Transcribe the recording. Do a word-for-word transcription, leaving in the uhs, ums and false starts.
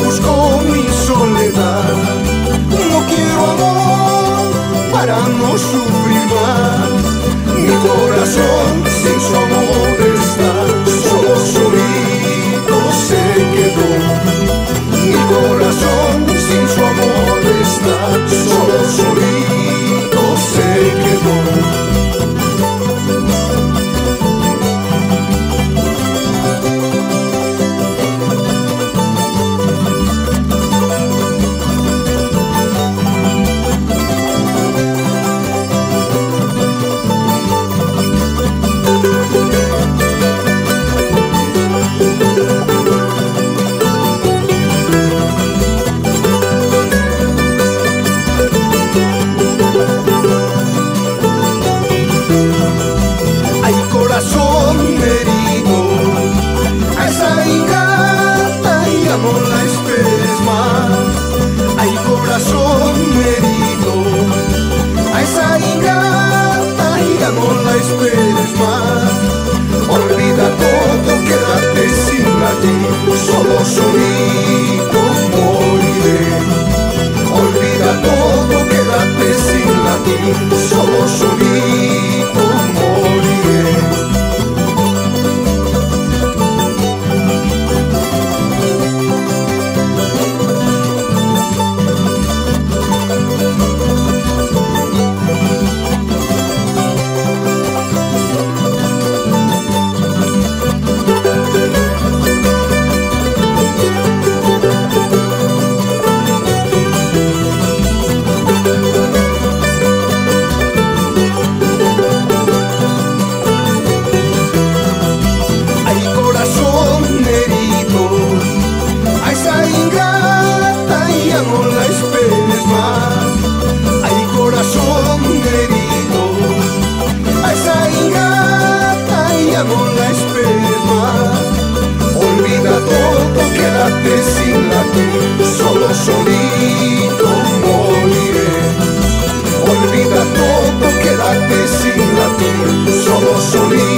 busco mi soledad. No quiero amor para no sufrir más. Mi corazón sin su amor está, solo solito se quedó. Mi corazón sin su amor está, solo solito se quedó. No la esperes más, hay corazón herido. A esa ingrata ya no la esperes más. Olvida todo, quédate sin latir, solo solito moriré. Olvida todo, quédate sin latir, solo solito moriré. Sin latir, solo solito moriré. Olvida todo, quédate sin latir, solo solito.